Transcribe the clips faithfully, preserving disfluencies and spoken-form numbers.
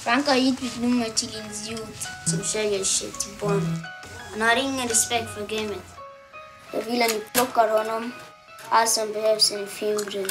Franca hit with no much in his youth. Some shaggy shit to burn. And I didn't get respect for gaming. The villain he pluck around him, awesome behaves in film drill.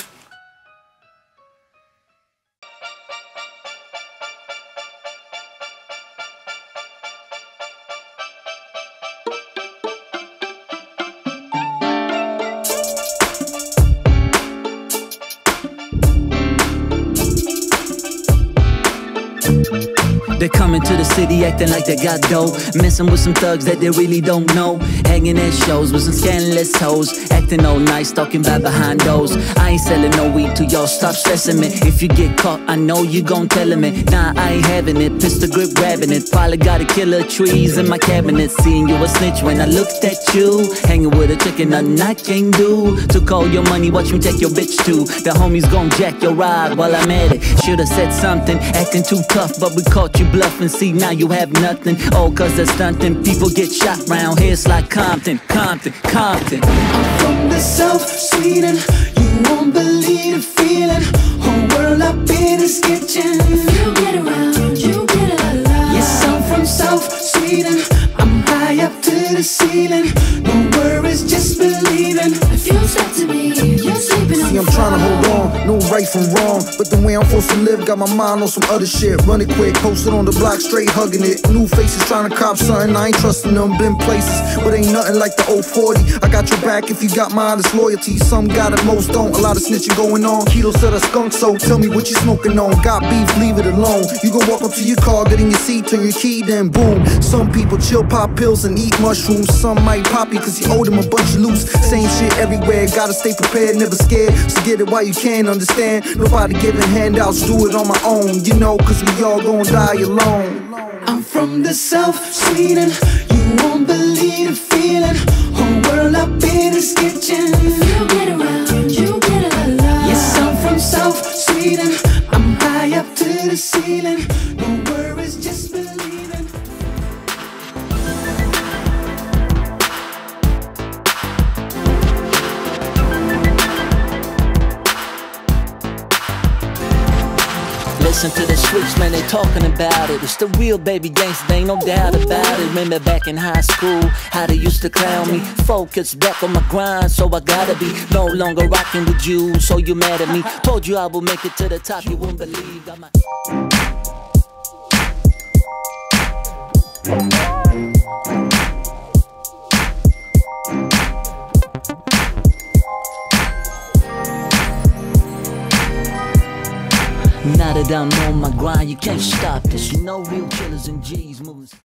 They're coming to the city acting like they got dough, messing with some thugs that they really don't know, hanging at shows with some scandalous hoes, acting all nice, talking about behind doors. I ain't selling no weed to y'all, stop stressing me. If you get caught, I know you gon' tellin' me. Nah, I ain't having it, pistol grip grabbing it. Probably got a killer trees in my cabinet. Seeing you a snitch when I looked at you, hanging with a chicken, nothing I can't do. Took all your money, watch me take your bitch too. The homies gon' jack your ride while I'm at it. Should've said something, acting too tough, but we caught you bluffing. See, now you have nothing. Oh, cause there's stunting. People get shot round here, it's like Compton, Compton, Compton. I'm from the South, Sweden. You won't believe the feeling. Whole world up in its kitchen. If you get around, you get a lot. Yes, I'm from South Sweden. I'm high up to the ceiling. No worries, just believing. If you step to me, you're sleeping on. See, I'm trying to hold on, no right from wrong, but the way I'm supposed to live got my mind on some other shit. Run it quick, posted on the block, straight hugging it. New faces trying to cop something, I ain't trusting them. Been places, but ain't nothing like the old forty. I got your back if you got mine, it's loyalty. Some got it, most don't. A lot of snitching going on. Keto said a skunk, so tell me what you smoking on. Got beef, leave it alone. You gon' walk up to your car, get in your seat, turn your key, then boom. Some people chill, pop pills, and eat mushrooms. Some might pop you cause you owe them a bunch of loose. Same shit everywhere, gotta stay prepared, never scared. So get it while you can, understand. Nobody giving handouts, do it on my own. You know, cause we all gon' die alone. I'm from the South, Sweden. You won't believe the feeling. Whole world up in its kitchen. If you get around, you get a lot. Yes, I'm from South Sweden. I'm high up to the ceiling. No worries, just believing. Listen to the streets, man, they talking about it. It's the real baby gangsta, ain't no doubt about it. Remember back in high school, how they used to clown me. Focus back on my grind, so I gotta be no longer rocking with you, so you mad at me. Told you I will make it to the top, you wouldn't believe. Got my Now that I'm on my grind, you can't stop this. You know real killers and G's moving.